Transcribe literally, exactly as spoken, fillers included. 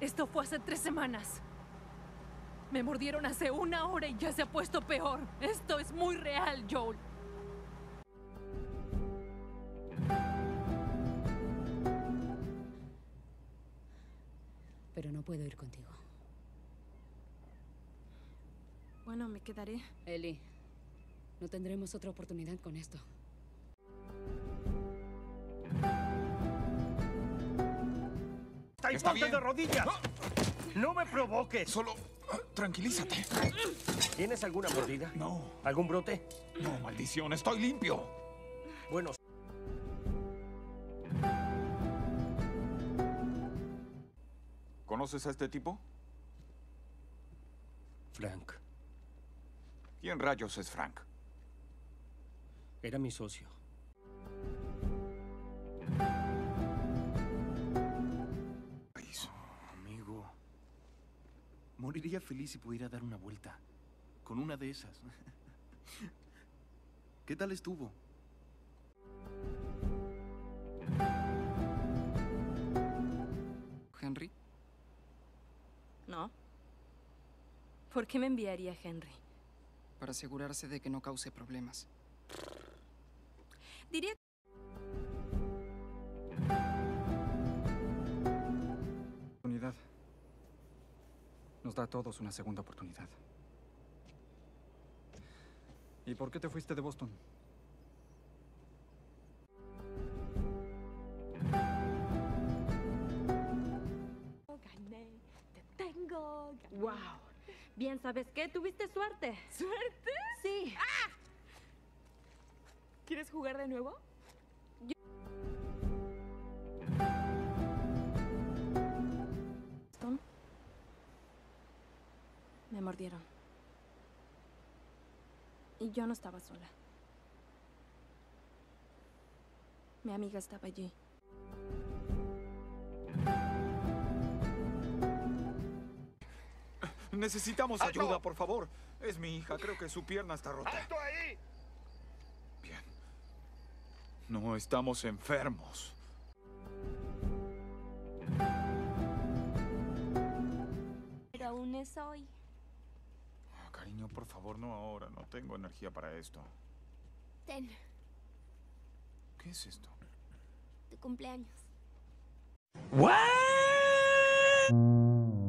Esto fue hace tres semanas. Me mordieron hace una hora y ya se ha puesto peor. Esto es muy real, Joel. Pero no puedo ir contigo. Bueno, me quedaré. Ellie, no tendremos otra oportunidad con esto. ¡Estáis ponte de rodillas! ¡Ah! ¡No me provoques! Solo... uh, tranquilízate. ¿Tienes alguna mordida? No. ¿Algún brote? No, maldición, estoy limpio. Bueno. ¿Conoces a este tipo? Frank. ¿Quién rayos es Frank? Era mi socio. Amigo, moriría feliz si pudiera dar una vuelta con una de esas. ¿Qué tal estuvo? ¿Henry? No. ¿Por qué me enviaría Henry? Para asegurarse de que no cause problemas. Diría Oportunidad. Nos da a todos una segunda oportunidad. ¿Y por qué te fuiste de Boston? Gané, te tengo. Gané. Wow. Bien, ¿sabes qué? Tuviste suerte. ¿Suerte? Sí. ¡Ah! ¿Quieres jugar de nuevo? Yo... Me mordieron. Y yo no estaba sola. Mi amiga estaba allí. Necesitamos ¡Alto! ayuda, por favor. Es mi hija, creo que su pierna está rota. ¡Alto ahí! Bien. No estamos enfermos. Pero aún es hoy. Ah, cariño, por favor, no ahora. No tengo energía para esto. Ten, ¿Qué es esto? tu cumpleaños. ¿What?